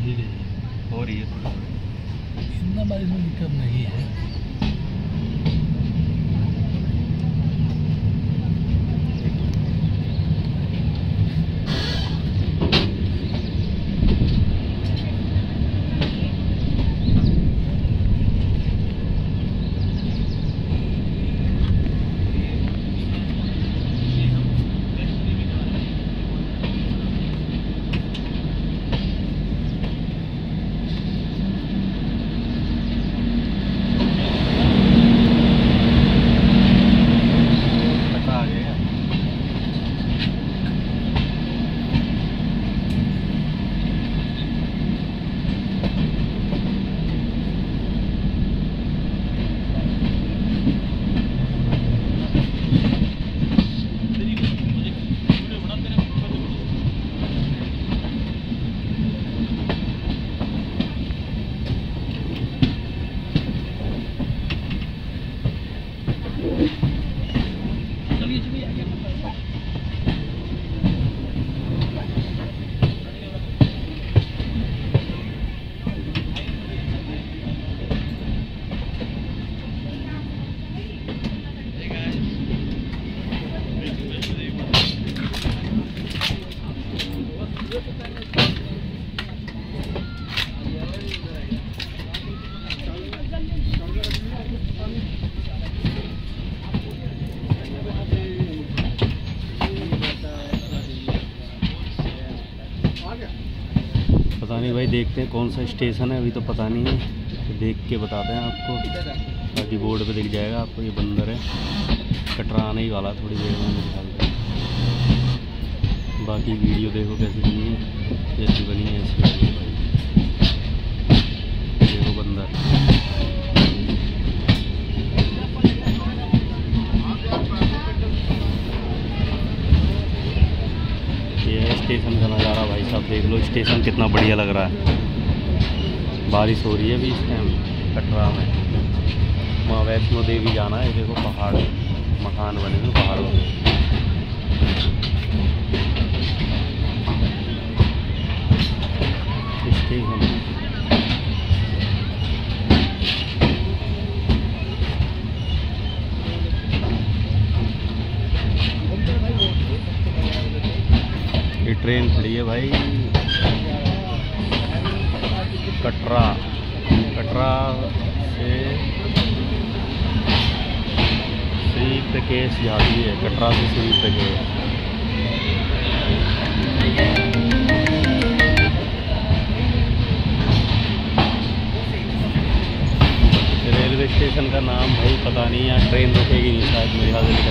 धीरे हो रही है थोड़ी, इतना बारिश में दिक्कत नहीं है। पता नहीं भाई, देखते हैं कौन सा स्टेशन है, अभी तो पता नहीं है, तो देख के बताते हैं आपको। बाकी बोर्ड पे दिख जाएगा आपको, ये बंदर है, कटरा आने ही वाला थोड़ी देर में मेरे ख्याल से। बाकी वीडियो देखो कैसी बनी है, जैसी बनी है ऐसी बनी है भाई। देखो बंदर, ये है स्टेशन का नज़ारा भाई साहब, देख लो स्टेशन कितना बढ़िया लग रहा है। बारिश हो रही है अभी इस टाइम कटरा में। माँ वैष्णो देवी जाना है, देखो पहाड़, मकान बने हुए पहाड़ों में। स्टेशन ये ट्रेन खड़ी है भाई, कटरा से श्री प्रकेश जाती है, कटरा से श्री प्रकेश। रेलवे स्टेशन का नाम भाई पता नहीं, यहाँ ट्रेन रुकेगी नहीं शायद मेरे ख्याल से।